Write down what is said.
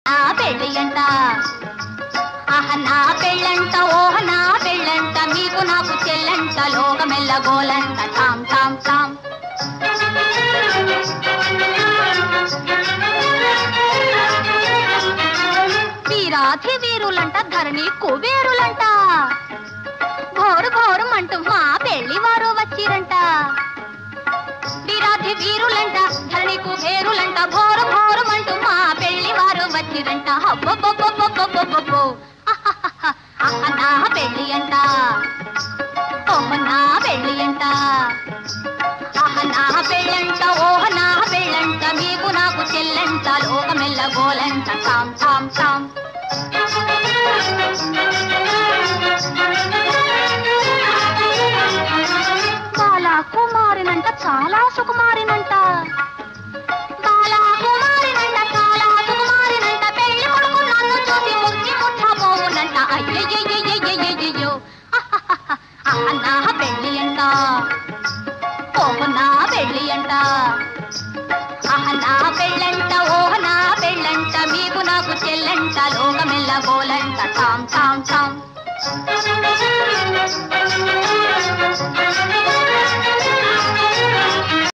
నా పెళ్ళి అంట ఆహ నా పెళ్ళంట ఓహ నా పెళ్ళంట మీకు నాకు చెల్లంట లోకమెల్ల గోలంట తాం తాం తాం వీరాధి వీరులంట ధరణి కుబేరులంట ఘోరు ఘోరుమంటూ మా పెళ్లి వారు వచ్చిరంట వీరాధి వీరులంట ధరణి కుబేరులంట ఘోరు ఘోరుమంటూ మా పెళ్లి వారు వచ్చిరంట హబ్బబ్బబ్బబ్బబ్బబ్బబ్బో నా పెళ్లి అంట ఓహ నా పెళ్లి అంట ఆహ నా పెళ్ళంట ఓహ నా పెళ్ళంట మీకు నాకు చెల్లంట లోకమెల్ల గోలంట తాం తాం తాం బాలా కుమారినంట చాలా సుకుమారినంట బాలా కుమారినంట చాలా సుకుమారినంట పెళ్లి కొడుకు నన్ను చూసి ముచ్చి ముట్టబోవునంట అయ్యయ్యయ్యయ్యయ్యయ్యో నా పెళ్లి అంట ఓహ నా పెళ్లి అంట ఆహ నా పెళ్ళంట ఓహ నా పెళ్ళంట మీకు నాకు చెల్లంట లోకమెల్ల గోలంట తాం తాం